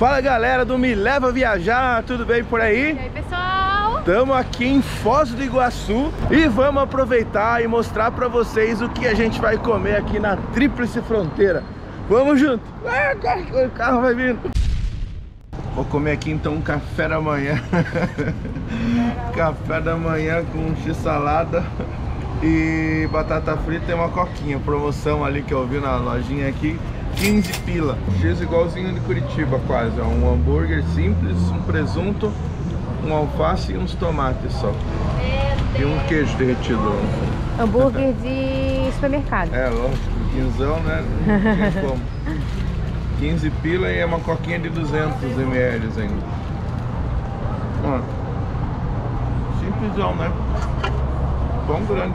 Fala galera do Me Leva Viajar, tudo bem por aí? E aí pessoal? Estamos aqui em Foz do Iguaçu e vamos aproveitar e mostrar pra vocês o que a gente vai comer aqui na Tríplice Fronteira. Vamos junto! O carro vai vindo! Vou comer aqui então um café da manhã. Café da manhã com x-salada e batata frita e uma coquinha. Promoção ali que eu vi na lojinha aqui, 15 pila. X igualzinho de Curitiba quase. Um hambúrguer simples, um presunto, um alface e uns tomates só. E um queijo derretido. Hambúrguer de supermercado. É, lógico, quinzão, né? Não tinha como. 15 pila e é uma coquinha de 200 ml ainda. Ó, simplesão, né? Pão grande.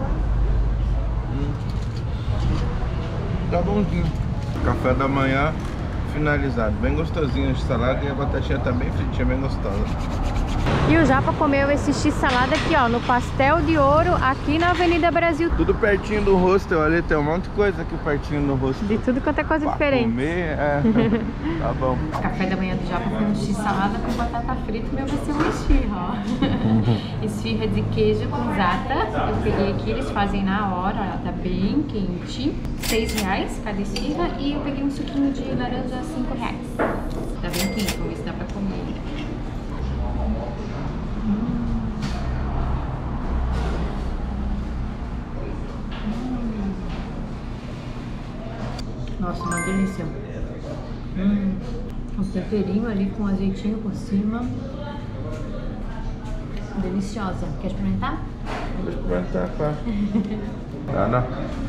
Tá bonzinho. Café da manhã finalizado. Bem gostosinho de salada e a batatinha tá bem fritinha, bem gostosa. E o Japa comeu esse x-salada aqui, ó, no Pastel de Ouro, aqui na Avenida Brasil. Tudo pertinho do hostel ali, tem um monte de coisa aqui pertinho do hostel. De tudo quanto é coisa pra diferente. Comer, tá bom. O café da manhã do Japa foi um x-salada com batata frita, o meu vai ser uma esfirra, ó. Esfirra de queijo com zata. Eu peguei aqui, eles fazem na hora, ela tá bem quente. R$6 cada esfirra e eu peguei um suquinho de laranja R$5. Tá bem quente, vamos ver se dá pra comer. Nossa, uma delícia. Um temperinho ali com azeitinho por cima. Deliciosa. Quer experimentar? Vou experimentar, claro. Tá,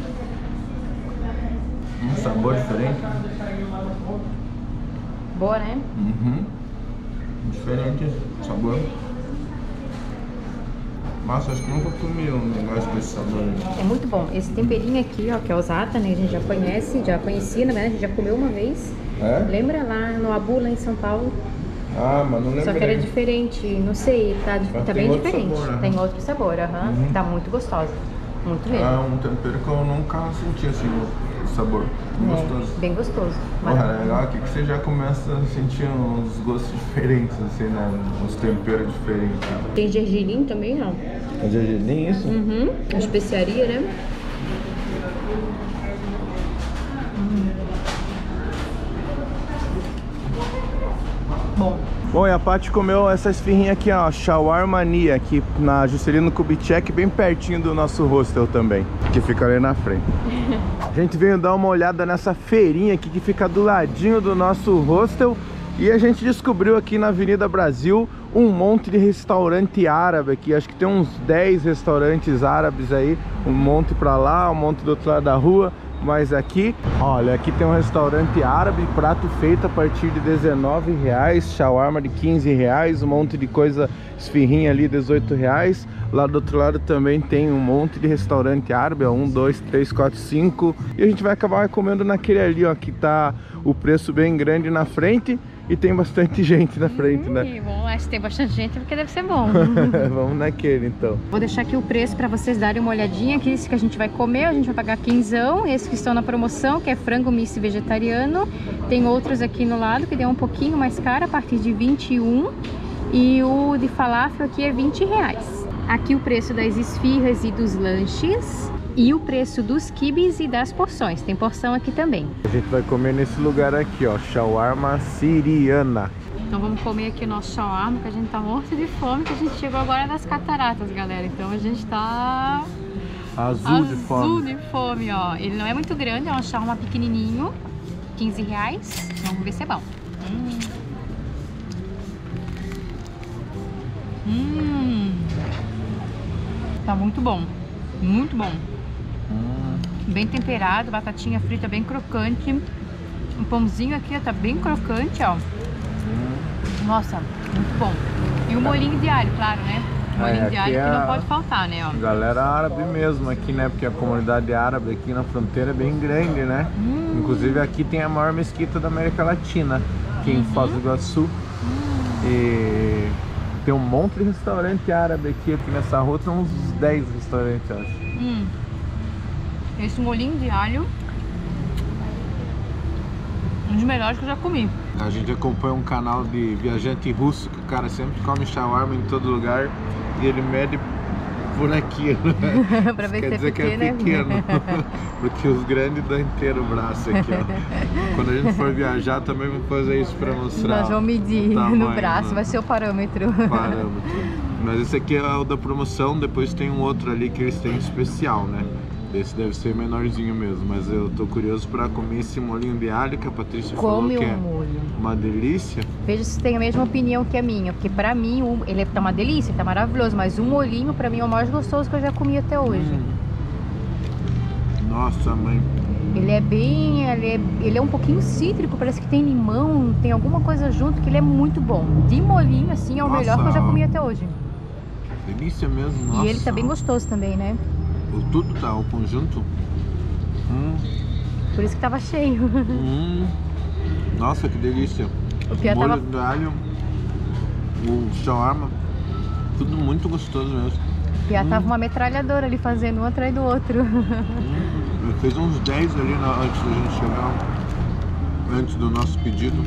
um sabor diferente. Boa, né? Diferente sabor. Nossa, acho que nunca comi um negócio desse sabor. É muito bom. Esse temperinho aqui, ó, que é o zata, né? A gente já conhece, já conhecia, né? A gente já comeu uma vez. É? Lembra lá no Abu, lá em São Paulo? Ah, mas não lembro. Só que era diferente, não sei, tá bem diferente. Sabor, né? Tem outro sabor, Tá muito gostosa. Muito mesmo. É um tempero que eu nunca senti assim, o sabor. Gostoso. Bem gostoso. Porra, é legal aqui que você já começa a sentir uns gostos diferentes, assim, né? Uns temperos diferentes. Tem gergelim também, ó. É gergelim isso? A especiaria, né? Bom, e a Paty comeu essa esfirrinha aqui, ó, Shawarmania, aqui na Juscelino Kubitschek, bem pertinho do nosso hostel também, que fica ali na frente. A gente veio dar uma olhada nessa feirinha aqui que fica do ladinho do nosso hostel e a gente descobriu aqui na Avenida Brasil um monte de restaurante árabe aqui. Acho que tem uns 10 restaurantes árabes aí, um monte pra lá, um monte do outro lado da rua. Mas aqui, olha, aqui tem um restaurante árabe, prato feito a partir de R$19, shawarma de R$15, um monte de coisa, esfirrinha ali, R$18. Lá do outro lado também tem um monte de restaurante árabe, ó, 1, 2, 3, 4, 5. E a gente vai acabar comendo naquele ali, ó, que tá o preço bem grande na frente e tem bastante gente na frente, né? Bom, acho que tem bastante gente porque deve ser bom. Vamos naquele então. Vou deixar aqui o preço para vocês darem uma olhadinha aqui. Esse que a gente vai comer, a gente vai pagar 15. Esses que estão na promoção, que é frango misto vegetariano. Tem outros aqui no lado que deu um pouquinho mais caro, a partir de 21. E o de falafel aqui é R$20. Aqui o preço das esfirras e dos lanches. E o preço dos quibes e das porções. Tem porção aqui também. A gente vai comer nesse lugar aqui, ó, shawarma siriana. Então vamos comer aqui o nosso shawarma, que a gente tá morto de fome, que a gente chegou agora das cataratas, galera. Então a gente tá azul de fome. Azul de fome, ó. Ele não é muito grande, é um shawarma pequenininho, R$15. Vamos ver se é bom. Tá muito bom. Muito bom. Bem temperado, batatinha frita bem crocante. O pãozinho aqui, ó, tá bem crocante, ó. Nossa, muito bom. E o molhinho de alho, claro, né? O molhinho de alho que não pode faltar, né, ó. Galera árabe mesmo aqui, né? Porque a comunidade árabe aqui na fronteira é bem grande, né? Inclusive aqui tem a maior mesquita da América Latina, aqui em Foz do Iguaçu. E tem um monte de restaurante árabe aqui nessa rua, tem uns 10 restaurantes, eu acho. Esse molhinho de alho Um dos melhores que eu já comi. A gente acompanha um canal de viajante russo, que o cara sempre come shawarma em todo lugar e ele mede por aqui, né? Pra ver Quer se dizer é que é pequeno, porque os grandes dão inteiro o braço aqui, ó. Quando a gente for viajar também vamos fazer isso pra mostrar. Nós vamos medir tamanho, no braço, né? vai ser o parâmetro. Mas esse aqui é o da promoção, depois tem um outro ali que eles têm especial, né? Esse deve ser menorzinho mesmo, mas eu tô curioso pra comer esse molhinho de alho que a Patrícia falou que é molho. Uma delícia. Veja se tem a mesma opinião que a minha, porque pra mim ele tá uma delícia, tá maravilhoso, mas o molhinho pra mim é o mais gostoso que eu já comi até hoje. Nossa, mãe. Ele é um pouquinho cítrico, parece que tem limão, tem alguma coisa junto que ele é muito bom. De molhinho assim é o melhor que eu já comi até hoje. Delícia mesmo, nossa. E ele tá bem gostoso também, né? Tudo tá, o conjunto. Por isso que tava cheio. Nossa, que delícia. O Pia molho de alho, o shawarma, tudo muito gostoso mesmo. O Pia tava uma metralhadora ali fazendo um atrás do outro. Ele fez uns 10 ali antes da gente chegar, antes do nosso pedido.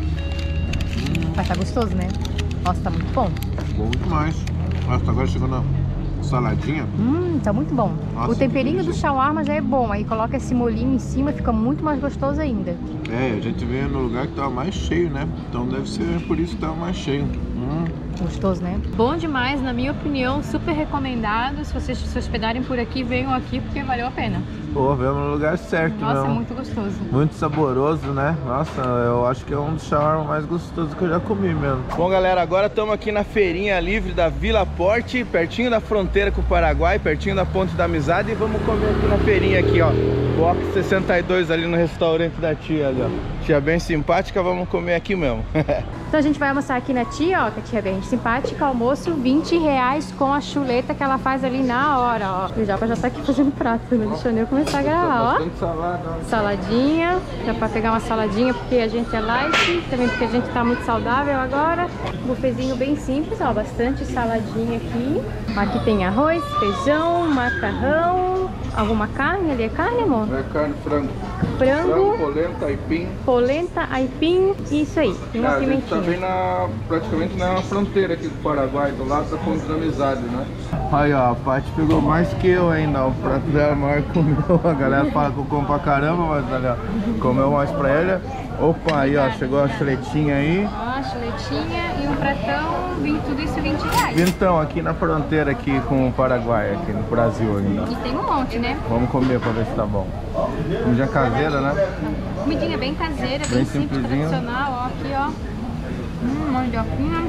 Mas tá gostoso, né? Nossa, tá muito bom. Bom demais. Nossa, agora chegou na saladinha. Tá muito bom. Nossa, o temperinho do shawarma já é bom, aí coloca esse molhinho em cima, fica muito mais gostoso ainda. É, a gente veio no lugar que tava mais cheio, né? Então deve ser por isso que tava mais cheio. Gostoso, né? Bom demais, na minha opinião, super recomendado. Se vocês se hospedarem por aqui, venham aqui porque valeu a pena. Pô, veio no lugar certo. Nossa, mesmo. muito gostoso. Muito saboroso, né? Nossa, eu acho que é um dos shawarma mais gostosos que eu já comi mesmo. Bom, galera, agora estamos aqui na feirinha livre da Vila Porte, pertinho da fronteira com o Paraguai, pertinho da Ponte da Amizade, e vamos comer aqui na feirinha aqui, ó. Box 62 ali no restaurante da tia ali, ó. Tia bem simpática, vamos comer aqui mesmo. Então a gente vai almoçar aqui na tia, ó, que a tia é bem simpática, almoço R$20 com a chuleta que ela faz ali na hora, ó. O Japa já tá aqui fazendo prato, né? Deixa eu começar a gravar, ó. Salada, Saladinha, dá pra pegar uma saladinha porque a gente é light, também porque a gente tá muito saudável agora. Bufezinho bem simples, ó, bastante saladinha aqui. Aqui tem arroz, feijão, macarrão, alguma carne ali, é carne, amor? É carne, frango. Frango, polenta, aipim. polenta, aipim, isso aí, tem uma A gente tá pimentinha. bem praticamente na fronteira aqui do Paraguai, do lado da Ponte da Amizade, né? Aí, ó, a Paty pegou mais que eu ainda, o prato dela maior que o meu. A galera fala que eu como pra caramba, mas olha, comeu mais pra ela. Opa, aí, ó, chegou a chuletinha aí. Ó, chuletinha e um pratão, tudo isso R$20. Então, aqui na fronteira aqui com o Paraguai, aqui no Brasil ainda. E tem um monte, né? Vamos comer pra ver se tá bom. Comidinha caseira, né? Comidinha bem caseira, Bem bem simples, simplesinho. tradicional, ó, aqui, ó. Mandioquinha.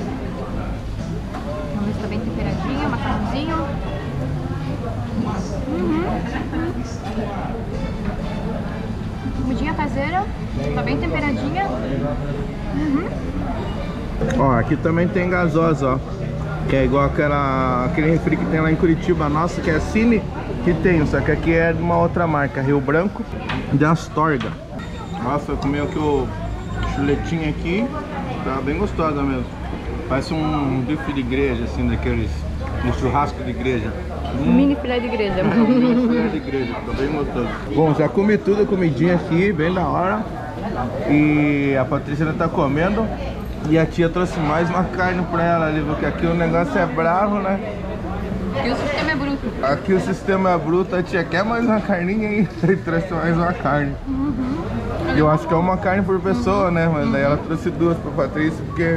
Vamos ver se tá bem temperadinha, macarrãozinho. Comidinha caseira, tá bem temperadinha. Ó, aqui também tem gasosa, ó. Que é igual aquele refri que tem lá em Curitiba, nossa, que é Cine, que tem, só que aqui é de uma outra marca, Rio Branco, de Astorga. Nossa, eu comi aqui o chuletinho aqui, tá bem gostosa mesmo. Parece um bife de igreja, assim, daqueles, um churrasco de igreja. Mini filé de igreja. Mini filé de igreja, tá bem gostoso. Bom, já comi tudo, comidinha aqui, bem da hora. E a Patrícia ainda tá comendo. E a tia trouxe mais uma carne pra ela ali, porque aqui o negócio é bravo, né? Aqui o sistema é bruto. Aqui o sistema é bruto, a tia quer mais uma carninha aí, e trouxe mais uma carne. Eu acho que é uma carne por pessoa, né? Mas daí ela trouxe duas pra Patrícia, porque...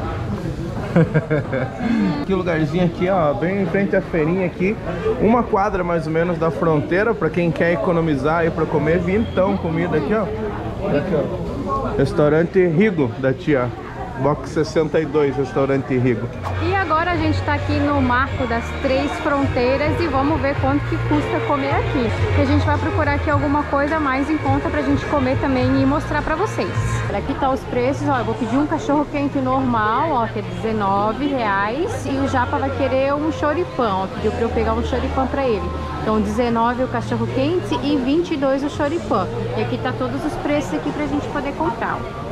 Que lugarzinho aqui, ó, bem em frente à feirinha aqui, uma quadra mais ou menos da fronteira, pra quem quer economizar aí pra comer, vintão comida aqui, ó. Aqui, ó. Restaurante Rigo da tia. Box 62, restaurante Rigo. E agora a gente tá aqui no Marco das Três Fronteiras e vamos ver quanto que custa comer aqui. E a gente vai procurar aqui alguma coisa mais em conta pra gente comer também e mostrar pra vocês. Aqui tá os preços, ó, eu vou pedir um cachorro quente normal, ó, que é R$19, e o Japa vai querer um choripão, ó, pediu pra eu pegar um choripão pra ele. Então 19 o cachorro quente e 22 o choripão. E aqui tá todos os preços aqui pra gente poder comprar, ó.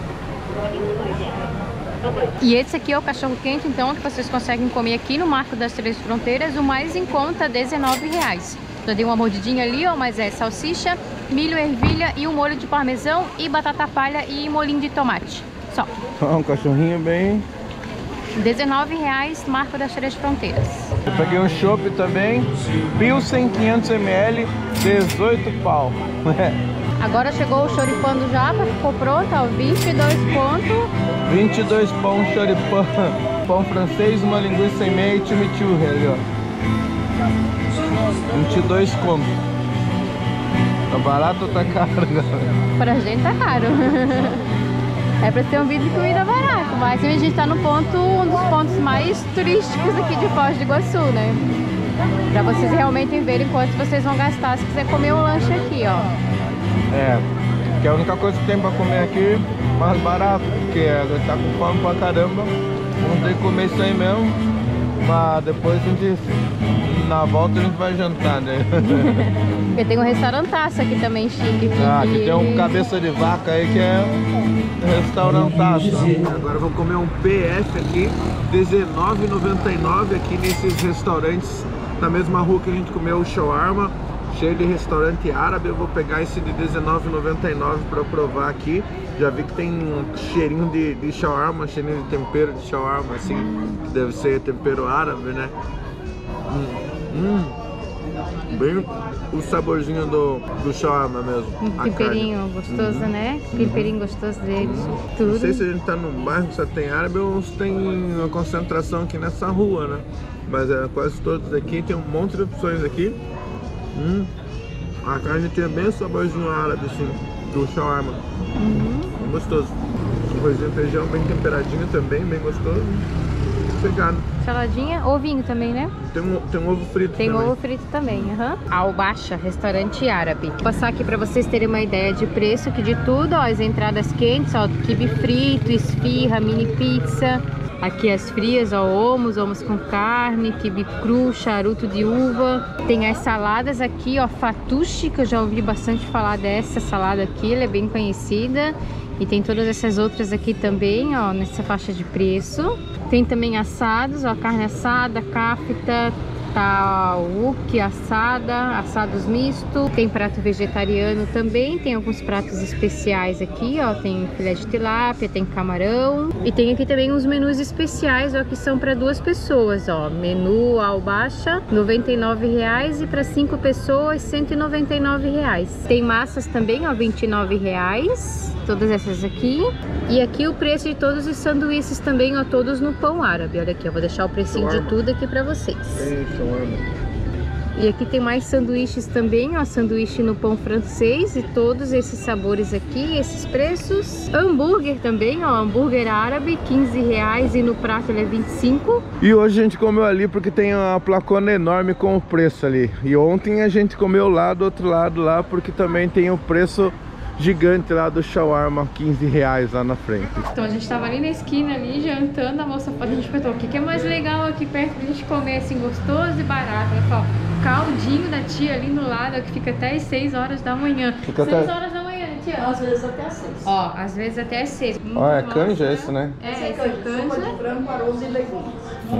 E esse aqui é o cachorro quente, então, que vocês conseguem comer aqui no Marco das Três Fronteiras, o mais em conta, R$19. Eu dei uma mordidinha ali, ó, mas é salsicha, milho, ervilha e um molho de parmesão e batata palha e molhinho de tomate. Só. Um cachorrinho bem... R$19, marca das 3 fronteiras. Eu peguei um chopp também, Pilsen 500 ml, 18 pau. Agora chegou o choripã do Japa, ficou pronto, ó, 22 conto. 22 pão choripã, pão francês, uma linguiça e meia e chimichurri ali, ó. 22 conto. Tá barato ou tá caro, galera? Pra gente tá caro. É pra ser um vídeo de comida barata, mas a gente tá no ponto, um dos pontos mais turísticos aqui de Foz do Iguaçu, né? Pra vocês realmente verem quanto vocês vão gastar se quiser comer um lanche aqui, ó. É, que é a única coisa que tem pra comer aqui, mais barato, porque a gente tá com fome pra caramba, vamos ter que comer isso aí mesmo, mas depois a gente, na volta a gente vai jantar, né? Porque tem um restaurantaço aqui também chique. Ah, aqui tem um cabeça de vaca aí que é restaurantaço. Agora vamos comer um PF aqui, R$19,99 aqui nesses restaurantes, na mesma rua que a gente comeu o shawarma, cheio de restaurante árabe. Eu vou pegar esse de R$19,99 para provar aqui. Já vi que tem um cheirinho de shawarma, cheirinho de tempero de shawarma, assim, que deve ser tempero árabe, né? Bem o saborzinho do shawarma mesmo. Temperinho gostoso, né? Temperinho gostoso deles. Tudo. Não sei se a gente tá num bairro que só tem árabe ou se tem uma concentração aqui nessa rua, né? Mas quase todos aqui, tem um monte de opções aqui. A carne tem bem o saborzinho árabe, assim, do shawarma. Bem gostoso. Arrozinho, feijão bem temperadinho também, bem gostoso. Pegado. Saladinha, ovinho também, né? Tem um ovo frito Tem também. ovo frito também, Al Bacha, restaurante árabe. Vou passar aqui pra vocês terem uma ideia de preço aqui de tudo, ó. As entradas quentes, ó, quibe frito, esfirra, mini pizza. Aqui as frias, ó, hummus com carne, quibe cru, charuto de uva. Tem as saladas aqui, ó, fatushi, que eu já ouvi bastante falar dessa salada aqui, ela é bem conhecida. E tem todas essas outras aqui também, ó, nessa faixa de preço. Tem também assados, ó, carne assada, kafta, tauk assada, assados misto. Tem prato vegetariano também, tem alguns pratos especiais aqui, ó, tem filé de tilápia, tem camarão. E tem aqui também uns menus especiais, ó, que são para 2 pessoas, ó. Menu Al Bacha, R$99 e para 5 pessoas, R$199. Tem massas também, ó, R$29. Todas essas aqui. E aqui o preço de todos os sanduíches também, ó, todos no pão árabe. Olha aqui, eu vou deixar o precinho de tudo aqui pra vocês. E aqui tem mais sanduíches também, ó, sanduíche no pão francês e todos esses sabores aqui, esses preços. Hambúrguer também, ó, hambúrguer árabe, R$15 e no prato ele é 25. E hoje a gente comeu ali porque tem uma placona enorme com o preço ali. E ontem a gente comeu lá do outro lado lá porque também tem o preço gigante lá do shawarma, R$15 lá na frente. Então a gente tava ali na esquina ali jantando, a moça a gente perguntou o que é mais legal aqui perto pra gente comer assim gostoso e barato. Ela falou, caldinho da tia ali no lado, que fica até às 6 horas da manhã. 6 horas da manhã, tia? Às vezes até às 6. Ó, às vezes até às 6. Ó, é canja esse, né? É, esse é Sopa de canja. frango, arroz e legumes.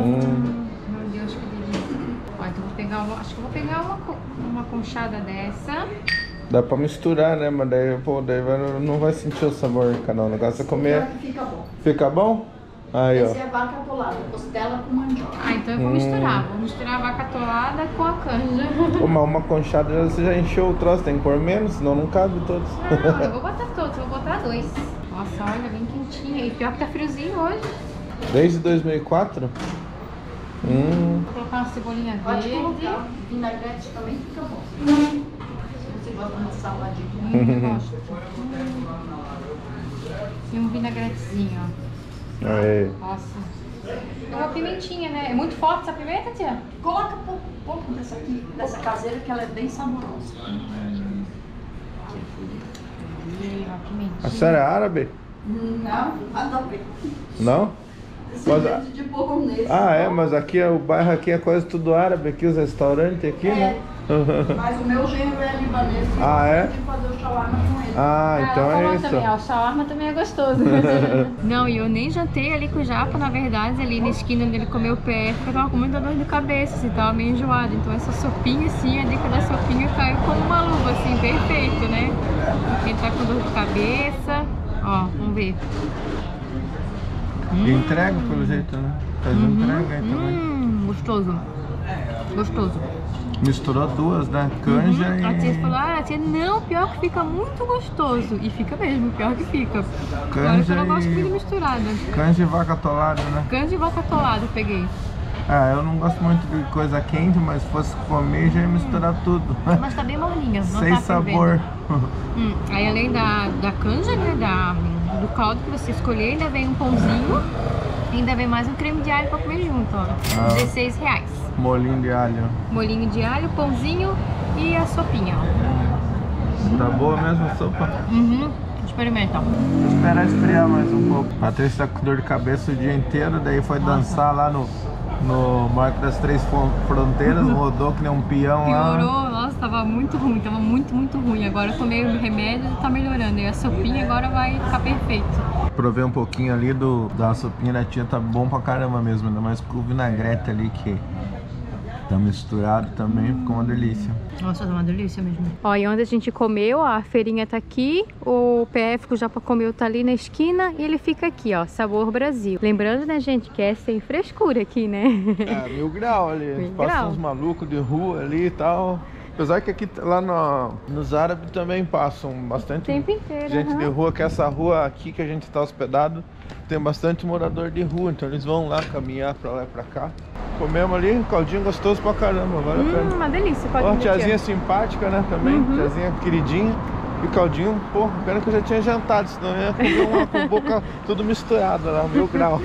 Meu Deus, que delícia. Ó, então vou pegar acho que eu vou pegar uma conchada dessa. Dá pra misturar, né? Mas daí, pô, não vai sentir o sabor de cada um. O negócio é comer. Fica bom. Fica bom? Aí, ó. Esse é vaca atolada, costela com mandioca. Ah, então eu vou misturar. Vou misturar a vaca atolada com a canja. Uma conchada você já encheu o troço, tem que pôr menos, senão não cabe todos. Não, eu vou botar todos, eu vou botar 2. Nossa, olha, bem quentinha. E pior que tá friozinho hoje. Desde 2004? Vou colocar uma cebolinha Pode verde. colocar. Vinagrete também fica bom. Se você gosta de saladinho. Eu gosto. E um vinagretezinho, ó. Aí. Nossa. É uma pimentinha, né? É muito forte essa pimenta, tia? Coloca pouco dessa aqui, dessa caseira, que ela é bem saborosa. Uma pimentinha. A senhora é árabe? Não, nada a ver. Não? Mas, De polonês. mas aqui o bairro aqui é quase tudo árabe, aqui os restaurantes aqui, né? Mas o meu genro é libanês. Ah, é? Eu tive que fazer o shawarma com ele. Ah, então é isso. Também, ó, o shawarma também é gostoso. Não, e eu nem jantei ali com o Japa, na verdade, ali na esquina onde ele comeu o pé, porque eu tava com muita dor de cabeça, assim, tava meio enjoado. Então essa sopinha, assim, a dica da sopinha caiu como uma luva, assim, perfeito, né? Quem tá com dor de cabeça, ó, vamos ver. E entrega pelo jeito, né? Faz entrega aí também. Gostoso. Gostoso. Misturou duas, né? Canja e... A tia falou, a tia, não, pior que fica muito gostoso. E fica mesmo, pior que fica. Agora que eu não gosto muito misturada. Canja e vaca atolada, né? Canja e vaca atolada, peguei. Ah, eu não gosto muito de coisa quente, mas se fosse comer já ia misturar tudo. Mas tá bem morninha, não sem tá sabor. Aí além da canja, né, do caldo que você escolher, ainda vem um pãozinho. Ainda vem mais um creme de alho pra comer junto, ó. R$16. Molinho de alho. Molinho de alho, pãozinho e a sopinha, ó. Tá boa mesmo a sopa? Experimenta. Vou esperar esfriar mais um pouco. A Patrícia tá com dor de cabeça o dia inteiro, daí foi dançar lá no Marco das Três Fronteiras, rodou que nem um peão lá. Piorou, nossa, tava muito ruim, tava muito ruim. Agora eu tomei o remédio e tá melhorando. E a sopinha agora vai ficar perfeito. Provei um pouquinho ali da sopinha da tia, tá bom pra caramba mesmo, ainda mais com o vinagrete ali que tá misturado também, ficou uma delícia. Nossa, tá uma delícia mesmo. Ó, e onde a gente comeu, ó, a feirinha tá aqui, o PF que o Japa comeu tá ali na esquina e ele fica aqui, ó, Sabor Brasil. Lembrando, né, gente, que é sem frescura aqui, né? É, 1000 graus ali, passa uns malucos de rua ali e tal. Apesar que aqui lá nos árabes também passam bastante tempo inteiro, gente de rua, que essa rua aqui que a gente tá hospedado tem bastante morador de rua, então eles vão lá caminhar pra lá e pra cá. Comemos ali, caldinho gostoso pra caramba, vale a pena. Uma delícia, pode Ó, tiazinha simpática, né, também, tiazinha queridinha. E caldinho, pô, pena que eu já tinha jantado, senão eu ia comer uma com boca tudo misturado lá, 1000 graus.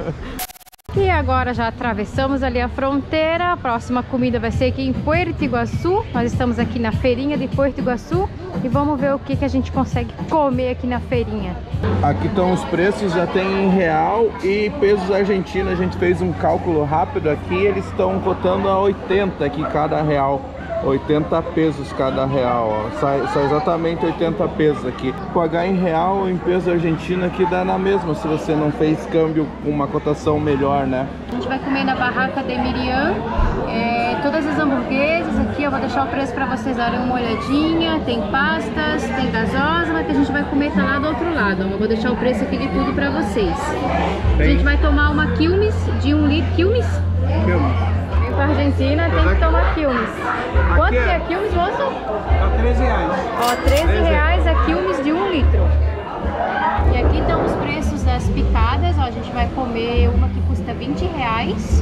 E agora já atravessamos ali a fronteira. A próxima comida vai ser aqui em Puerto Iguaçu. Nós estamos aqui na feirinha de Puerto Iguaçu e vamos ver o que a gente consegue comer aqui na feirinha. Aqui estão os preços, já tem em real e pesos argentinos. A gente fez um cálculo rápido aqui, eles estão cotando a 80 aqui cada real. 80 pesos cada real, ó. Sai exatamente 80 pesos aqui. Pagar em real ou em peso argentino aqui dá na mesma, se você não fez câmbio com uma cotação melhor, né? A gente vai comer na barraca de Miriam, todas as hamburguesas aqui, eu vou deixar o preço para vocês darem uma olhadinha. Tem pastas, tem gasosa, mas que a gente vai comer tá lá do outro lado, ó. Eu vou deixar o preço aqui de tudo para vocês. A gente vai tomar uma Quilmes de 1 litro. Quilmes? Quilmes. Pra Argentina tem que tomar Quilmes. Quanto que é Quilmes, moço? R$13. Ó, R$13 a Quilmes de 1 litro. E aqui estão os preços das picadas. Ó, a gente vai comer uma que custa R$20.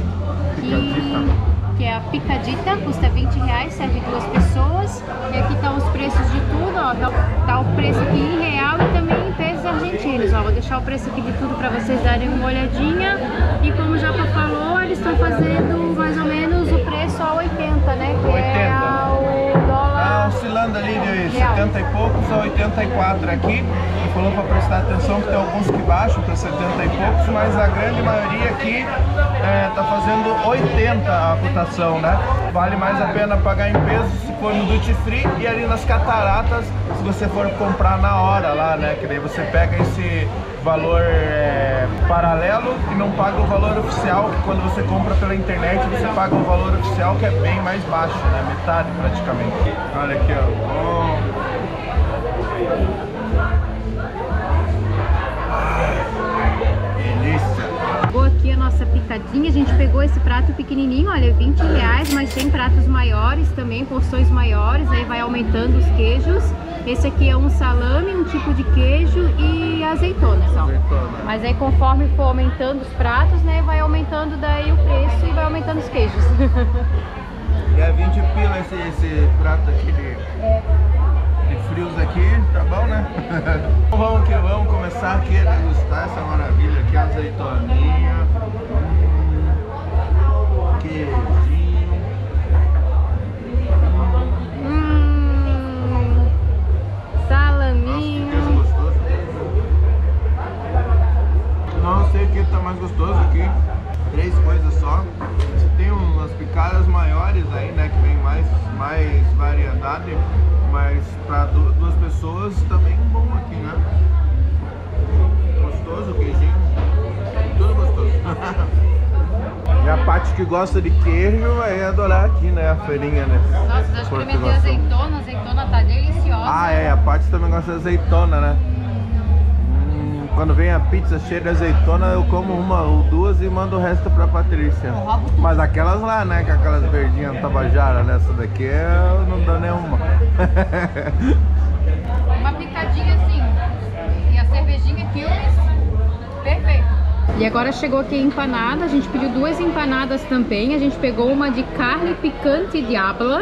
Que é a picadita, custa R$20, serve 2 pessoas. E aqui estão os preços de tudo, ó. Tá o preço aqui em real e também em pesos argentinos, ó. Vou deixar o preço aqui de tudo para vocês darem uma olhadinha. E como o Japa falou, eles estão fazendo mais ou menos o preço a 80, né? Que 80. É o dólar... Tá oscilando ali de 70 e poucos a 84 aqui. Ele falou para prestar atenção que tem alguns que baixam para 70 e poucos, mas a grande maioria aqui tá fazendo 80 a cotação, né? Vale mais a pena pagar em pesos se for no duty free e ali nas cataratas se você for comprar na hora lá, né? Que daí você pega esse valor paralelo e não paga o valor oficial, que quando você compra pela internet você paga o valor oficial, que é bem mais baixo, né? Metade praticamente. Olha aqui, ó. Delícia! Chegou aqui a nossa picadinha, a gente pegou esse prato pequenininho, olha, R$20, mas tem pratos maiores também, porções maiores, aí vai aumentando os queijos. Esse aqui é um salame, um tipo de queijo e azeitonas, ó. Mas aí conforme for aumentando os pratos, né, vai aumentando daí o preço e vai aumentando os queijos. E é 20 pila esse prato aqui de frios aqui, tá bom, né? Vamos começar aqui a degustar essa maravilha aqui, a azeitoninha, queijinho. Salaminho. Nossa, que gostoso. Não sei o que tá mais gostoso aqui. 3 coisas só. Tem umas picadas maiores aí, né, que vem mais variedade, mas para 2 pessoas também bom aqui, né? Gostoso, queijinho, tudo gostoso. E a parte que gosta de queijo vai adorar aqui, né, a feirinha, né? Nossa, já experimentei azeitona, a azeitona tá deliciosa. Ah, é, a parte também gosta de azeitona, né? Quando vem a pizza cheia de azeitona, eu como 1 ou 2 e mando o resto pra Patrícia. Mas aquelas lá, né, que aquelas verdinhas tabajara, né? Essa daqui eu não dou nenhuma. Uma picadinha assim, e a cervejinha Quilmes, perfeito. E agora chegou aqui a empanada, a gente pediu 2 empanadas também, a gente pegou uma de carne picante diabla.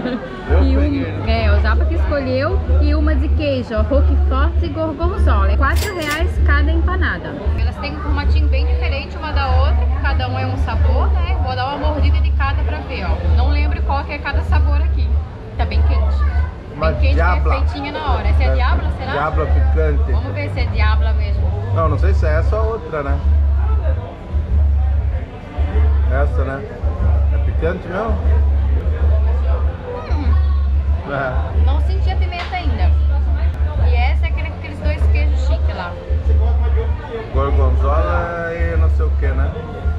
O Japa que escolheu, e uma de queijo, roquefort e gorgonzola. É R$4 cada empanada. Elas têm um formatinho bem diferente uma da outra, cada um é um sabor, né? Vou dar uma mordida de cada pra ver, ó. Não lembro qual que é cada sabor aqui. Tá bem quente. Bem quente, perfeitinha na hora. Essa é diabla, será? Diabla picante. Vamos ver se é diabla mesmo. Não sei se é essa ou outra, né? Essa, né? É picante mesmo? Não senti a pimenta ainda. E essa é aqueles 2 queijos chiques lá. Gorgonzola e não sei o que, né?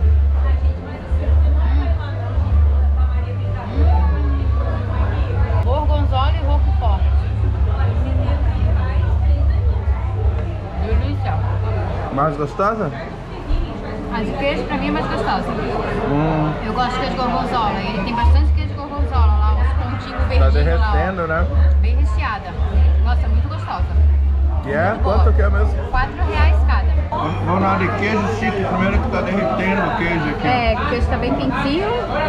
Gorgonzola e roquefort. Delícia. Mais gostosa? A de queijo pra mim é mais gostosa. Eu gosto de queijo gorgonzola. Ele tem bastante queijo gorgonzola lá, uns pontinhos verdinhos. Tá derretendo, lá, né? Bem recheada. Nossa, muito gostosa. E é? Quanto que é mesmo? R$4 cada. Vamos na de queijo chique primeiro, que tá derretendo o queijo aqui. É, o queijo tá bem quentinho.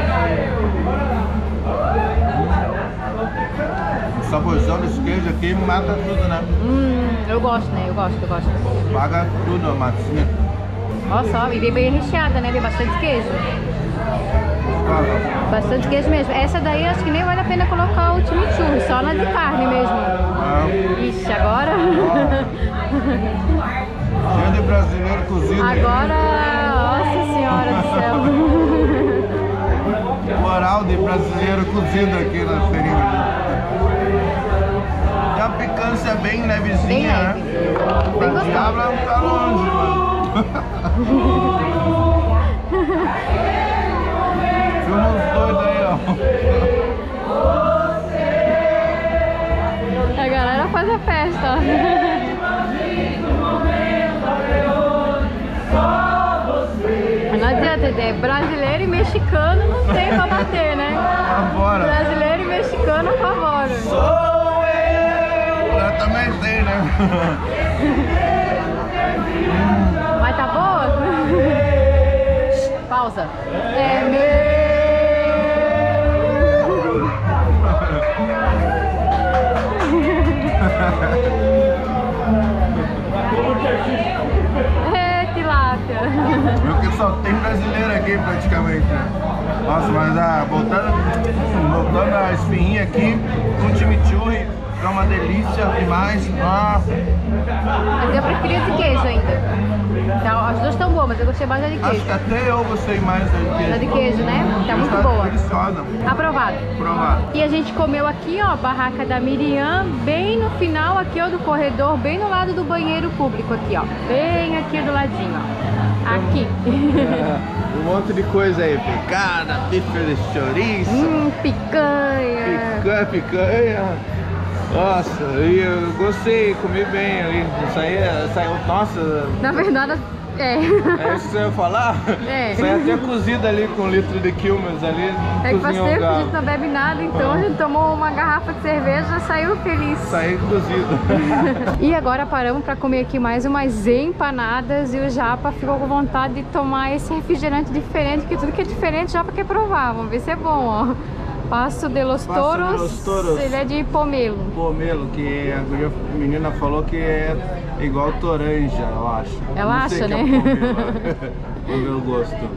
O saborzão desse queijo aqui mata tudo, né? Eu gosto, né? Eu gosto. Paga tudo a massinha. Olha só, e vem bem recheada, né? Vem bastante queijo. Bastante queijo mesmo. Essa daí acho que nem vale a pena colocar o chimichurri, só na de carne mesmo. Ixi, agora... Cheio de brasileiro cozido. Agora, nossa senhora do céu. Moral de brasileiro cozido aqui na feirinha. E a picância é bem levezinha, Bem leve. né? Bem gostosa. Diabla tá longe, mano. Filma os doidos aí, ó. A galera faz a festa. Não adianta, é brasileiro e mexicano não tem pra bater, né? Bora. Brasileiro e mexicano favoram. Sou eu também sei, né? Mas tá boa? Pausa. É meu. Tilápia. Porque só tem brasileiro aqui praticamente, né? Nossa, mas voltando a esfirrinha aqui com chimichurri, é uma delícia demais. Mas eu preferia de queijo ainda. Então, as duas estão boas, mas eu gostei mais da de queijo. Acho que até eu gostei mais da de queijo. Da de queijo, né? Tá muito boa. Deliciosa. Aprovado. Aprovado. E a gente comeu aqui, ó, barraca da Miriam, bem no final aqui, ó, do corredor, bem no lado do banheiro público aqui, ó. Bem aqui do ladinho, ó. Aqui. Um monte de coisa aí. Picada, bife de chouriço. Picanha. Picanha. Nossa, eu gostei, comi bem ali. Saiu, nossa. Na verdade, é. É isso que você ia falar? É. Saiu até cozida ali com 1 litro de Quilmes ali. É que faz cozinhou tempo que a galo. gente não bebe nada, então a gente tomou uma garrafa de cerveja e saiu feliz. Saiu cozido. E agora paramos para comer aqui mais umas empanadas e o Japa ficou com vontade de tomar esse refrigerante diferente, porque tudo que é diferente o Japa quer provar. Vamos ver se é bom, ó. Passo de los Toros, ele é de pomelo. Pomelo, que a menina falou que é igual toranja, eu acho. Ela não sei acha, que né? É pomelo, vamos ver o gosto.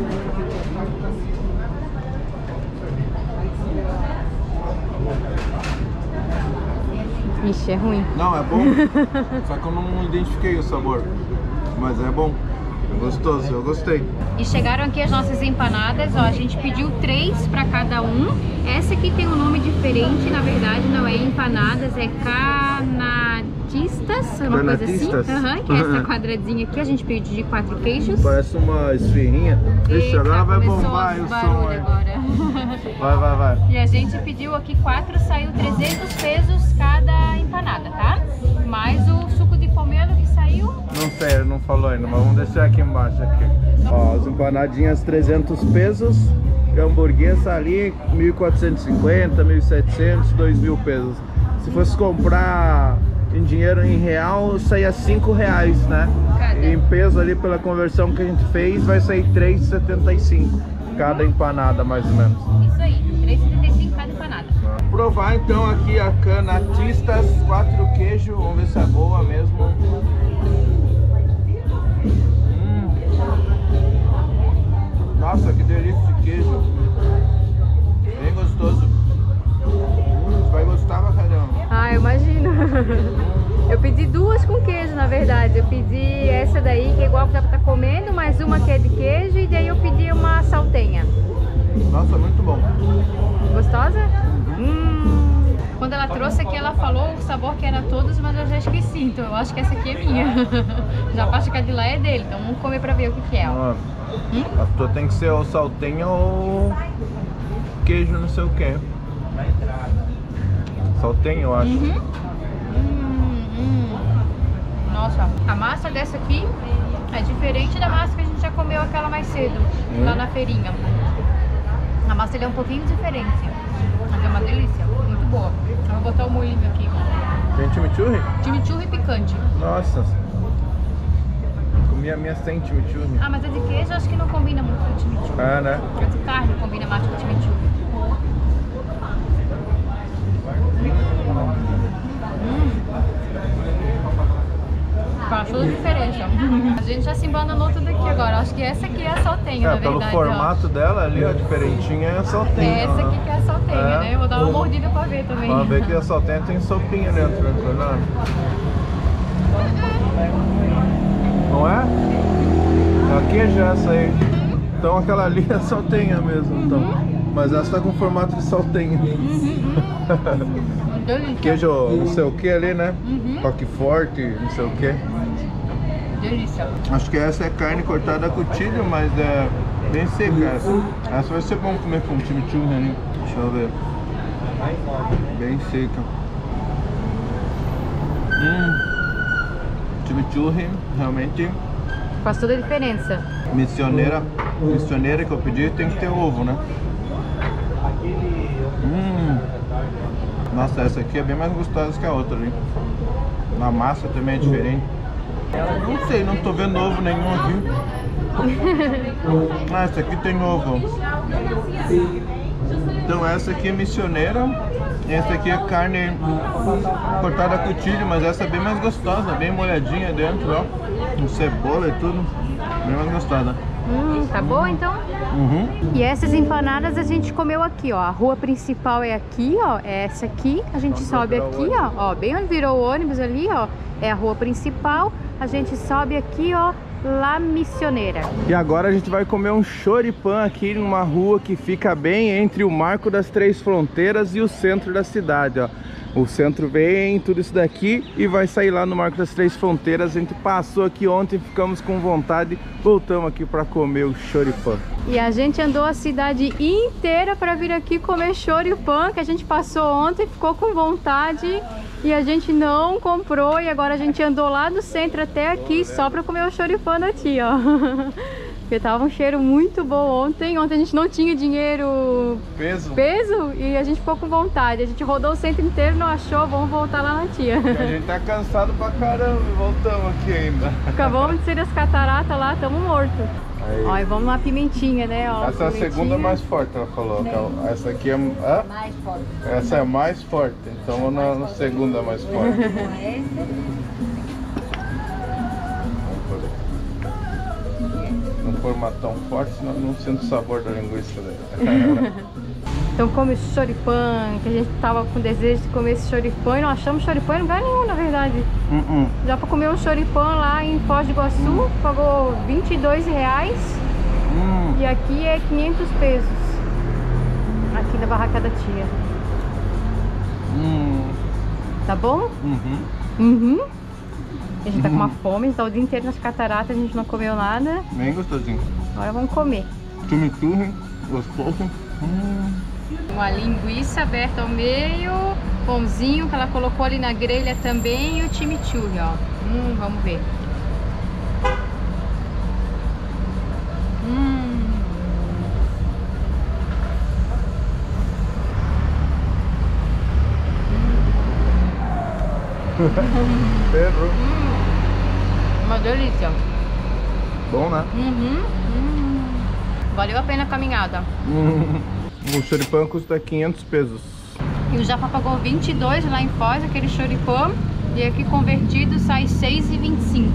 Ixi, é ruim. Não, é bom, só que eu não identifiquei o sabor, mas é bom. Gostoso, eu gostei. E chegaram aqui as nossas empanadas, ó, a gente pediu 3 para cada um. Essa aqui tem um nome diferente, na verdade não é empanadas, é canatistas, uma coisa assim. Que é essa quadradinha aqui, a gente pediu de 4 queijos. Parece uma esfirrinha. Vixe, agora vai bombar aí o som. Agora. Vai. E a gente pediu aqui 4, saiu 300 pesos cada empanada, tá? Mais o suco de pomelo que saiu. Não sei, ele não falou ainda, mas vamos deixar aqui embaixo. Aqui. Ó, as empanadinhas 300 pesos. E a hamburguesa ali 1.450, 1.700, 2.000 pesos. Se fosse comprar em dinheiro em real, saía 5 reais, né? E em peso ali pela conversão que a gente fez, vai sair 3,75 cada empanada, mais ou menos. Isso aí, 3,75 cada empanada. Vou provar então aqui a Canatistas 4 queijo, vamos ver se é boa mesmo. Nossa, que delícia de queijo. Bem gostoso. Você vai gostar pra caramba. Ah, eu imagino. Eu pedi 2 com queijo, na verdade. Eu pedi essa daí, que é igual que dá pra estar comendo, mais uma que é de queijo, e daí eu pedi uma saltenha. Nossa, muito bom. Gostosa? Quando ela trouxe aqui, ela falou o sabor que era todos, mas eu já esqueci. Então eu acho que essa aqui é minha. Já acho que a de lá é dele, então vamos comer pra ver o que é. Ó. A tua tem que ser ou saltenha ou queijo não sei o que. Saltenha, eu acho. Nossa, a massa dessa aqui é diferente da massa que a gente já comeu aquela mais cedo, lá na feirinha. A massa ele é um pouquinho diferente, mas é uma delícia, muito boa. Eu vou botar o molhinho aqui. Tem chimichurri? Chimichurri picante. Nossa, comi a minha sem chimichurri. Ah, mas a de queijo acho que não combina muito com chimichurri. É, né? A de carne combina mais com chimichurri. Faz toda a diferença. A gente já se embandanou tudo aqui agora. Acho que essa aqui é a saltenha, na verdade. Pelo formato dela ali, a diferentinha é a saltenha. É essa aqui que é a saltenha, né? Eu vou dar uma mordida pra ver também. Pra ver que a saltenha tem sopinha dentro, né? Não é? A queijo é essa aí. Então aquela ali é a saltenha mesmo. Então. Mas essa tá com formato de saltenha. Queijo não sei o que ali, né? Toque forte, não sei o que. Delícia. Acho que essa é carne cortada a cuchillo, mas é bem seca essa. Essa vai ser bom comer com chimichurri, né? Deixa eu ver. Bem seca. Chimichurri, realmente. Faz toda a diferença. Missioneira que eu pedi tem que ter ovo, né? Nossa, essa aqui é bem mais gostosa que a outra ali. A massa também é diferente. Não sei, não tô vendo ovo nenhum aqui. Ah, essa aqui tem ovo. Então essa aqui é missioneira. Essa aqui é carne cortada a cuchillo, mas essa é bem mais gostosa, bem molhadinha dentro, ó. Com cebola e tudo. Bem mais gostosa. Tá boa então? E essas empanadas a gente comeu aqui, ó. A rua principal é aqui, ó. É essa aqui. A gente sobe aqui, ó. Bem onde virou o ônibus ali, ó. É a rua principal. A gente sobe aqui, ó. La Missioneira. E agora a gente vai comer um choripã aqui numa rua que fica bem entre o Marco das Três Fronteiras e o centro da cidade, ó. O centro vem tudo isso daqui e vai sair lá no Marco das Três Fronteiras. A gente passou aqui ontem, ficamos com vontade, voltamos aqui para comer o choripã. E a gente andou a cidade inteira para vir aqui comer choripã, que a gente passou ontem, ficou com vontade e a gente não comprou. E agora a gente andou lá do centro até aqui só para comer o choripã da tia, ó. Porque tava um cheiro muito bom ontem. Ontem a gente não tinha dinheiro peso e a gente ficou com vontade. A gente rodou o centro inteiro, não achou, vamos voltar lá na tia. A gente tá cansado pra caramba e voltamos aqui ainda. Acabamos de sair das cataratas lá, estamos mortos. Ó, e vamos numa pimentinha, né? Ó, essa é a segunda mais forte, ela falou. É. Essa aqui é mais forte. Essa é mais forte, então vamos na segunda mais forte. Não forma tão forte, senão não sinto o sabor da linguiça daí. Então come choripan, que a gente tava com desejo de comer esse choripan e não achamos choripan em lugar nenhum, na verdade. Já para comer um choripan lá em Foz do Iguaçu, pagou R$22 e aqui é 500 pesos. Aqui na barraca da tia. Tá bom? A gente tá com uma fome, a gente tá o dia inteiro nas cataratas, a gente não comeu nada. Bem gostosinho. Agora vamos comer. Chimichurri, gostoso. Uma linguiça aberta ao meio, pãozinho que ela colocou ali na grelha também e o chimichurri, ó. Vamos ver. Pedro. Uma delícia. Bom, né? Valeu a pena a caminhada. O choripan custa 500 pesos. E o Japa pagou 22 lá em Foz, aquele choripan. E aqui convertido sai 6,25.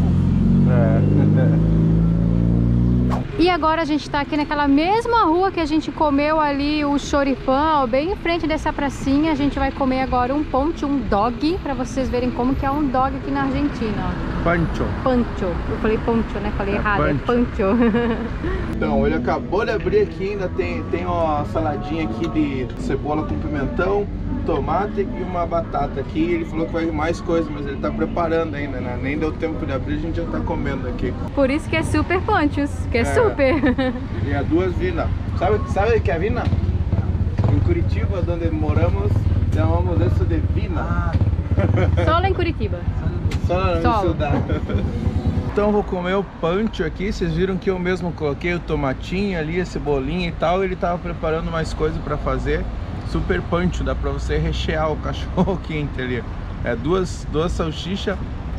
E agora a gente tá aqui naquela mesma rua que a gente comeu ali o choripan, ó, bem em frente dessa pracinha. A gente vai comer agora um ponche, um dog, pra vocês verem como que é um dog aqui na Argentina, ó. Pancho. Pancho. Eu falei poncho, né? Falei errado, é pancho. Então, ele acabou de abrir aqui, ainda tem uma saladinha aqui de cebola com pimentão, tomate e uma batata aqui. Ele falou que vai mais coisa, mas ele tá preparando ainda, né? Nem deu tempo de abrir, a gente já tá comendo aqui. Por isso que é super panchos, que é super. E as duas vinas. Sabe o que é vina? Em Curitiba, onde moramos, chamamos isso de vina. Só lá em Curitiba. Só na cidade. Então vou comer o pancho aqui. Vocês viram que eu mesmo coloquei o tomatinho ali, a cebolinha e tal. Ele tava preparando mais coisa pra fazer. Super pancho, dá pra você rechear o cachorro quente ali. É duas salsichas.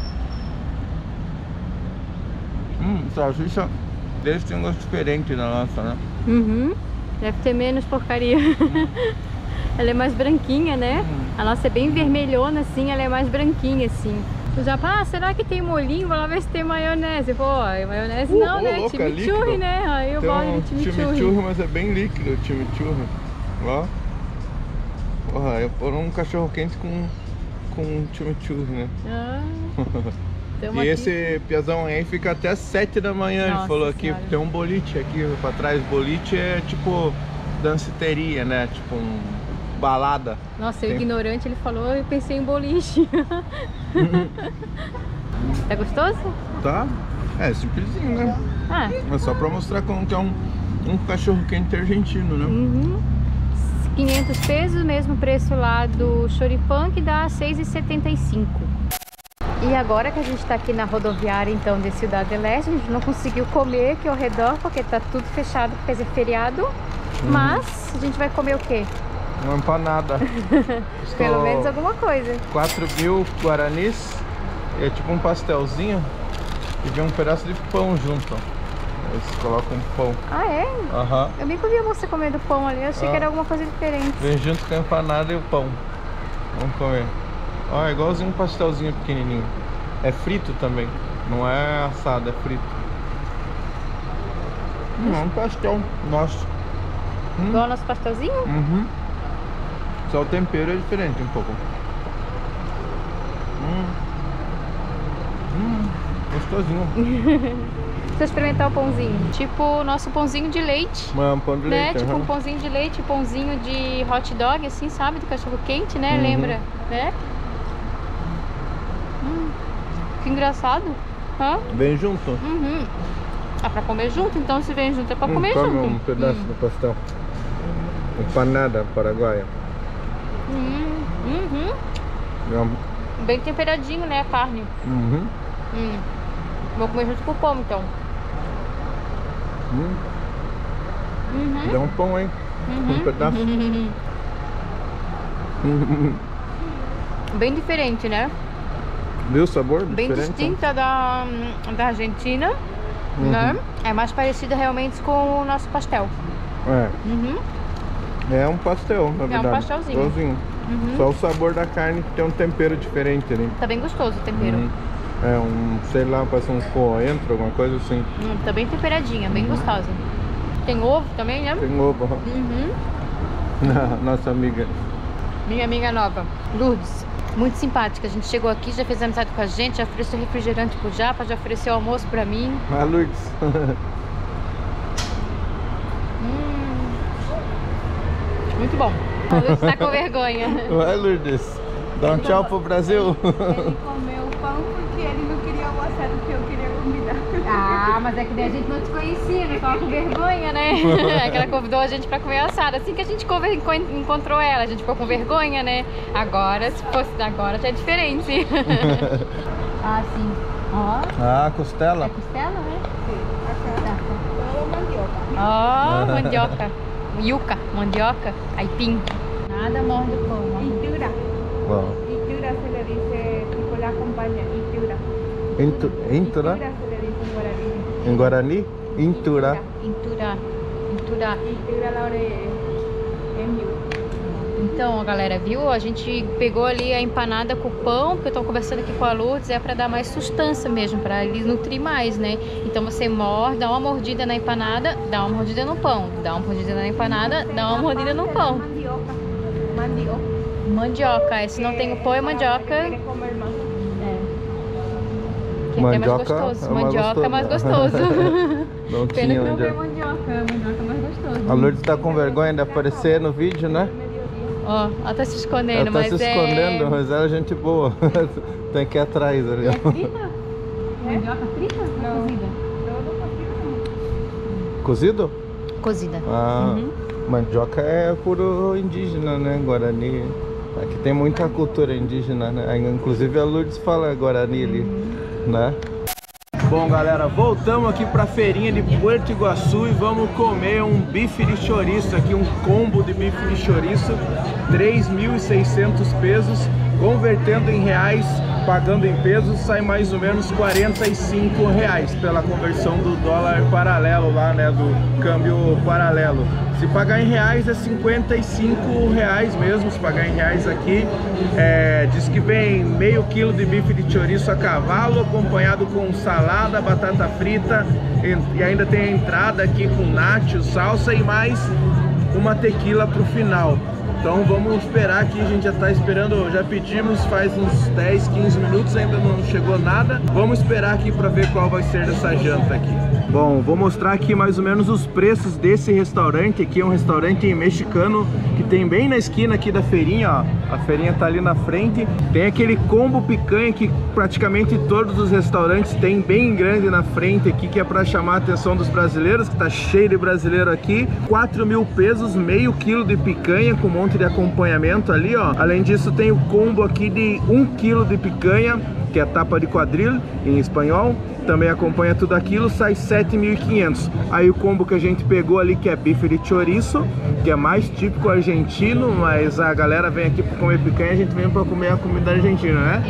Salsicha deles tem um gosto diferente da nossa, né? Deve ter menos porcaria. Ela é mais branquinha, né? A nossa é bem vermelhona assim, ela é mais branquinha assim. Eu já, será que tem molhinho? Vou lá ver se tem maionese. Pô, maionese não, né? Louca, chimichurri, líquido. né? Aí eu gosto de chimichurri, mas é bem líquido o chimichurri. Ó. Porra, eu pôr um cachorro quente com chimichurri, né? E aqui. Esse piazão aí fica até as 7 da manhã, nossa, ele falou aqui, senhora. Tem um boliche aqui pra trás. Boliche é tipo danceteria, né? Tipo balada. Nossa, eu ignorante, ele falou, eu pensei em boliche. Tá gostoso? Tá. É simplesinho, né? É só pra mostrar como que é um cachorro quente argentino, né? 500 pesos, mesmo preço lá do choripan, que dá 6,75. E agora que a gente tá aqui na rodoviária, então, de Ciudad del Este, a gente não conseguiu comer aqui ao redor, porque tá tudo fechado, porque é feriado. Mas a gente vai comer o quê? Uma empanada. Pelo menos alguma coisa. 4.000 guaranis. É tipo um pastelzinho. E vem um pedaço de pão junto. Eles colocam pão. Ah, é? Eu nunca vi a moça comendo pão ali. Eu achei que era alguma coisa diferente. Vem junto com a empanada e o pão. Vamos comer. Ó, é igualzinho um pastelzinho pequenininho. É frito também. Não é assado, é frito. É um pastel nosso. Igual o nosso pastelzinho? Só o tempero é diferente um pouco. Gostosinho. Deixa eu experimentar o pãozinho. Tipo o nosso pãozinho de leite. Um pão de leite, Tipo um pãozinho de leite, pãozinho de hot dog, assim, sabe? Do cachorro quente, né? Lembra? Né? Que engraçado. Vem junto? É pra comer junto, então se vem junto é pra comer junto. Um pedaço do pastel. Empanada paraguaia. Bem temperadinho, né, a carne. Vou comer junto com o pão, então. Dá um pão, hein? Um pedaço. Bem diferente, né? Viu o sabor? Bem distinta da Argentina, né? É mais parecida realmente com o nosso pastel. É um pastel, na verdade. É um pastelzinho. Só o sabor da carne que tem um tempero diferente ali. Tá bem gostoso o tempero. É sei lá, parece um coentro, alguma coisa assim. Tá bem temperadinha, bem gostosa. Tem ovo também, né? Tem ovo. Nossa amiga. Minha amiga nova, Lourdes. Muito simpática. A gente chegou aqui, já fez amizade com a gente, já ofereceu refrigerante pro Japa, já ofereceu almoço pra mim. Ah, Lourdes. Muito bom. A Lourdes tá com vergonha. Vai, Lourdes. Dá um tchau pro Brasil. Ele comeu pão porque ele não queria o assado que eu queria convidar. Ah, mas é que daí a gente não te conhecia, né? Tava com vergonha, né? É que ela convidou a gente pra comer assado. Assim que a gente encontrou ela, a gente ficou com vergonha, né? Agora, se fosse agora, já é diferente. Ah, sim. Ó. Ah, costela. É costela, né? Mandioca. Ó, mandioca. Yuca, mandioca, aipim. Nada morde o pão. Itura. Bom. Itura se le dice, tipo la acompaña, itura. Intura? Itura se le dice en guaraní. Em Guarani? Intura. Intura. Intura. Itura la hora é mil. Então, galera, viu? A gente pegou ali a empanada com o pão, porque eu tô conversando aqui com a Lourdes, é pra dar mais sustância mesmo, pra ele nutrir mais, né? Então você morde, dá uma mordida na empanada, dá uma mordida no pão, dá uma mordida na empanada, dá uma mordida no pão. Mandioca. Mandioca, se não tem o pão é mandioca. Quer comer mais? Que é mais Mandioca gostoso. é mais Mandioca é mais gostoso. Não Pena tinha que não tem onde. mandioca é mais gostoso. A Lourdes tá com vergonha de aparecer no vídeo, né? Ó, ela tá se escondendo, Ela tá mas se escondendo, mas ela é gente boa. Tem que ir atrás ali. É frita? Mandioca frita ou Não. cozida? Cozido? Cozida. Ah, Uhum. mandioca é puro indígena, né? Guarani. Aqui tem muita cultura indígena, né? Inclusive a Lourdes fala Guarani ali, né? Bom, galera, voltamos aqui pra feirinha de Porto Iguaçu e vamos comer um bife de chouriço aqui, um combo de bife de chouriço, 3.600 pesos, convertendo em reais, pagando em pesos, sai mais ou menos 45 reais pela conversão do dólar paralelo lá, né, do câmbio paralelo. Se pagar em reais é 55 reais mesmo, se pagar em reais aqui, diz que vem meio quilo de bife de chouriço a cavalo, acompanhado com salada, batata frita, e ainda tem a entrada aqui com nachos, salsa e mais uma tequila pro final. Então vamos esperar aqui, a gente já tá esperando, já pedimos faz uns 10, 15 minutos, ainda não chegou nada. Vamos esperar aqui para ver qual vai ser dessa janta aqui. Bom, vou mostrar aqui mais ou menos os preços desse restaurante aqui, é um restaurante mexicano que tem bem na esquina aqui da feirinha, ó. A feirinha tá ali na frente. Tem aquele combo picanha que praticamente todos os restaurantes tem bem grande na frente aqui, que é para chamar a atenção dos brasileiros, que tá cheio de brasileiro aqui. 4.000 pesos, meio quilo de picanha com um monte de acompanhamento ali, ó. Além disso tem o combo aqui de 1 quilo de picanha, que é tapa de quadril em espanhol, também acompanha tudo aquilo, sai 7.500. Aí o combo que a gente pegou ali, que é bife de chouriço, que é mais típico argentino, mas a galera vem aqui para comer picanha, a gente vem para comer a comida argentina, né?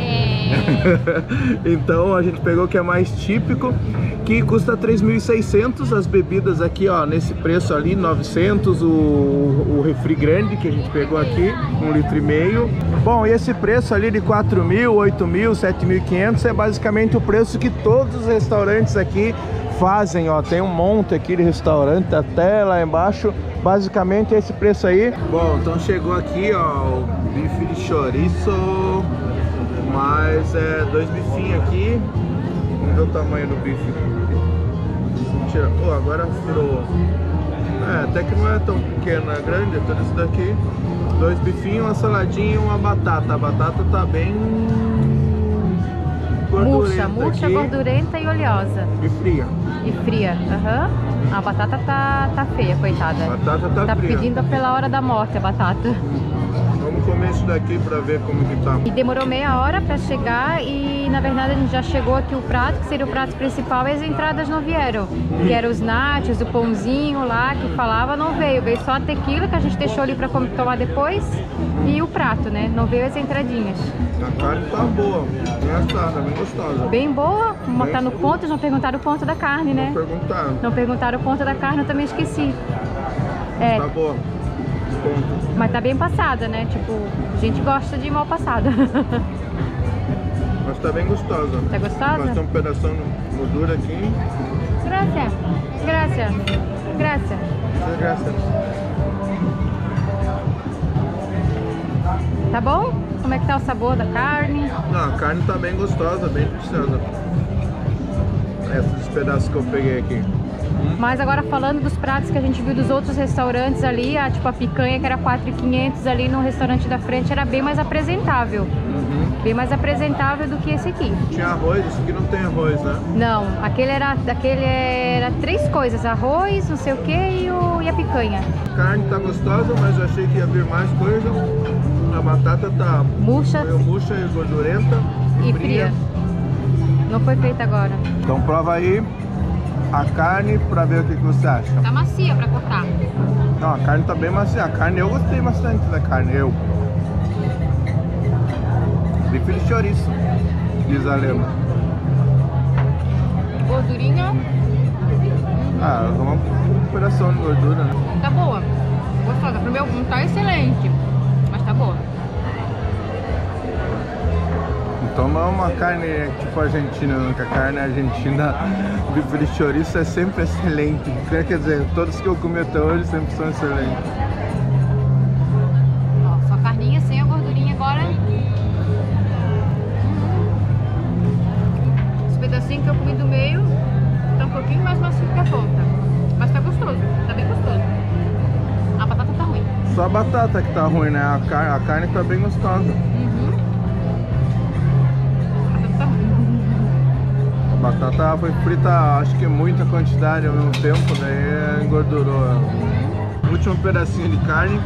Então a gente pegou o que é mais típico, que custa 3.600, as bebidas aqui, ó, nesse preço ali, 900, o refri grande que a gente pegou aqui, 1,5 litro. Bom, e esse preço ali de 4.000, 8.000, 7.500 é basicamente o preço que todos os restaurantes aqui fazem, ó, tem um monte aqui de restaurante até lá embaixo, basicamente é esse preço aí. Bom, então chegou aqui, ó, o bife de chouriço, mas dois bifinhos aqui. Vamos ver o tamanho do bife. Oh, agora virou. Até que não é tão pequeno, é grande, é tudo isso daqui. 2 bifinhos, uma saladinha e uma batata. A batata tá bem gordurenta, murcha, aqui. gordurenta e oleosa. E fria. E fria, aham. A batata tá feia, coitada. A batata tá fria. Pedindo pela hora da morte a batata. Vamos comer isso daqui pra ver como que tá. E demorou meia hora pra chegar e na verdade a gente já chegou aqui o prato, que seria o prato principal, e as entradas não vieram. Que eram os nachos, o pãozinho lá que falava, não veio. Veio só a tequila que a gente deixou ali pra tomar depois e o prato, né? Não veio as entradinhas. A carne tá boa, engraçada, bem gostosa. Bem boa, Bem tá no ponto, eles não perguntaram o ponto da carne, né? Vou perguntar. Não perguntaram o ponto da carne, eu também esqueci. Tá boa. Ponto. Mas tá bem passada, né? Tipo, a gente gosta de mal passada. Mas tá bem gostosa. Tá gostosa? Mas tem um pedação de gordura aqui. Graça. Graças. Tá bom? Como é que tá o sabor da carne? Não, a carne tá bem gostosa, bem deliciosa. Esses pedaços que eu peguei aqui. Mas agora falando dos pratos que a gente viu dos outros restaurantes ali, tipo a picanha que era 4.500 ali no restaurante da frente, era bem mais apresentável. Bem mais apresentável do que esse aqui. Tinha arroz, esse aqui não tem arroz, né? Não, aquele era 3 coisas, arroz, não sei o que e a picanha. A carne tá gostosa, mas eu achei que ia vir mais coisa. A batata tá Murcha meio murcha e gordurenta e fria. Não foi feita agora. Então prova aí a carne pra ver o que você acha. Tá macia pra cortar. Não, a carne tá bem macia. A carne, eu gostei bastante da carne, bife de chouriço, diz a lenda. Gordurinha. Uma recuperação de gordura, né? Tá boa. Gostosa. Pro meu não tá excelente, mas tá boa. Então não é uma carne tipo argentina, não, que a carne argentina, bife de chouriço é sempre excelente. Quer dizer, todos que eu comi até hoje sempre são excelentes. Ó, só carninha sem a gordurinha agora. Esse pedacinho que eu comi do meio tá um pouquinho mais macio que a ponta. Mas tá gostoso, tá bem gostoso. A batata tá ruim. Só a batata que tá ruim, né? A carne tá bem gostosa. A batata foi frita, acho que muita quantidade ao mesmo tempo, daí engordurou. Último pedacinho de carne.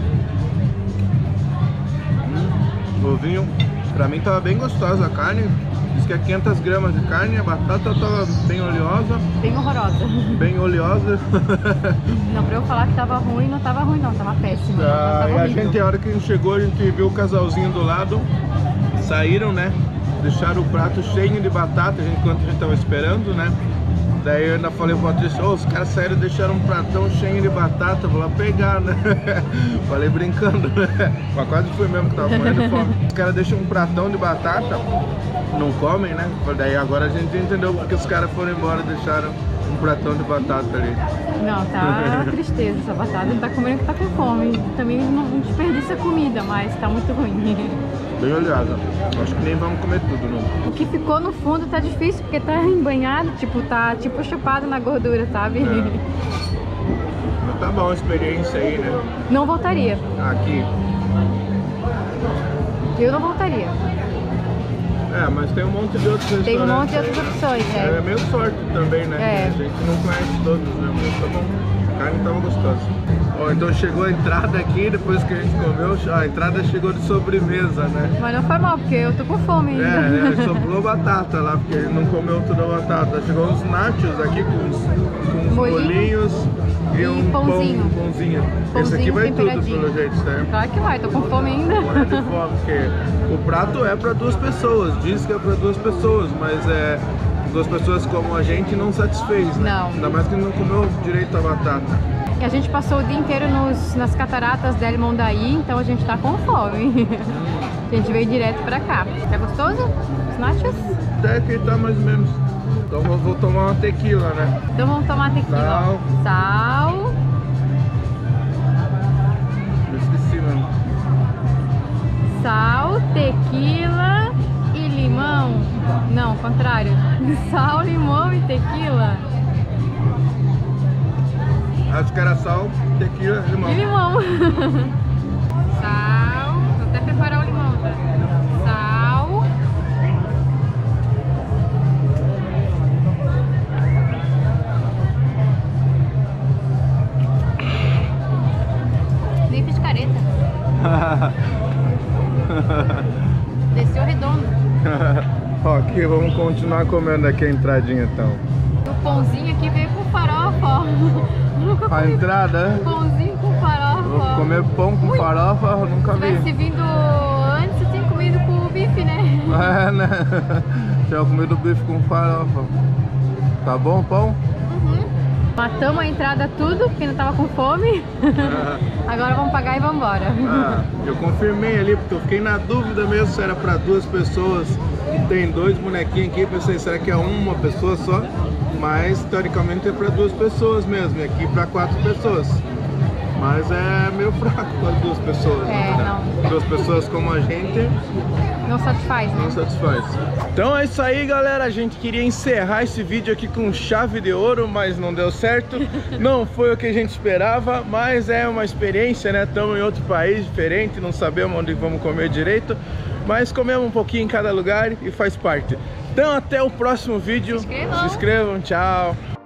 Ovinho. Pra mim tava bem gostosa a carne. Diz que é 500 gramas de carne, a batata tava bem oleosa. Bem horrorosa. Bem oleosa. Não, pra eu falar que tava ruim, não tava ruim não, tava péssimo. E a hora que a gente chegou, a gente viu o casalzinho do lado. Saíram, né? Deixaram o prato cheio de batata, enquanto a gente tava esperando, né? Daí eu ainda falei pro Patrício, os caras saíram e deixaram um pratão cheio de batata, vou lá pegar, né? Falei brincando, né? Mas quase foi mesmo que tava morrendo de fome. Os caras deixam um pratão de batata, não comem, né? Daí agora a gente entendeu porque os caras foram embora e deixaram um pratão de batata ali. Não, tá tristeza essa batata, não tá comendo que tá com fome. Também não desperdiça comida, mas tá muito ruim. Bem oleosa. Acho que nem vamos comer tudo, não. O que ficou no fundo tá difícil, porque tá embanhado, tá tipo chupado na gordura, sabe? Mas tá bom a experiência aí, né? Não voltaria. Aqui. Eu não voltaria. Mas tem um monte de outros restaurantes. Tem um monte de outras opções, É meio sorte também, né? A gente não conhece todos, né? Mas tá bom. A carne tava gostosa. Então chegou a entrada aqui, depois que a gente comeu, a entrada chegou de sobremesa, né? Mas não foi mal, porque eu tô com fome ainda. Sobrou batata lá, porque ele não comeu toda a batata. Chegou uns nachos aqui com uns bolinhos e um pãozinho. Pãozinho. Esse aqui vai tudo, pelo jeito, certo? Claro que vai, tô com fome ainda. Morrendo de fome, porque o prato é para 2 pessoas, diz que é para 2 pessoas, mas 2 pessoas como a gente não satisfez, né? Não. Ainda mais que não comeu direito a batata. E a gente passou o dia inteiro nas cataratas del Mondaí, então a gente tá com fome. A gente veio direto pra cá. Tá gostoso? Os nachos? Até que tá mais ou menos. Então vou tomar uma tequila, né? Então vamos tomar tequila. Sal. Eu esqueci, mano. Sal, tequila e limão. Não, contrário. Sal, limão e tequila. Acho que era sal, tequila e limão. E limão. Sal. Vou até preparar o limão já. Sal. Nem fiz careta. Desceu redondo. Aqui, vamos continuar comendo aqui a entradinha então. O pãozinho aqui veio com farofa, ó. A entrada? Pãozinho com farofa. Vou comer pão com farofa, eu nunca vi. Se tivesse vindo antes, eu tinha comido com o bife, né? Né? Tinha comido bife com farofa. Tá bom o pão? Matamos a entrada tudo, porque não tava com fome. Agora vamos pagar e vamos embora. Eu confirmei ali, porque eu fiquei na dúvida mesmo se era para 2 pessoas. E tem 2 bonequinhos aqui, pensei, será que é uma pessoa só? Mas teoricamente é para 2 pessoas mesmo, e aqui para 4 pessoas. Mas é meio fraco para 2 pessoas, né? não. 2 pessoas como a gente Não satisfaz, né? não satisfaz. Então é isso aí, galera. A gente queria encerrar esse vídeo aqui com chave de ouro, mas não deu certo. Não foi o que a gente esperava, mas é uma experiência, né? Estamos em outro país diferente, não sabemos onde vamos comer direito, mas comemos um pouquinho em cada lugar e faz parte. Então até o próximo vídeo. Se inscrevam, tchau!